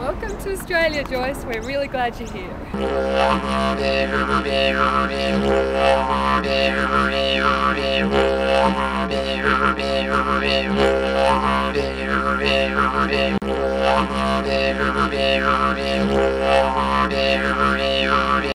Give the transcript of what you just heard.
Welcome to Australia, Joyce. We're really glad you're here.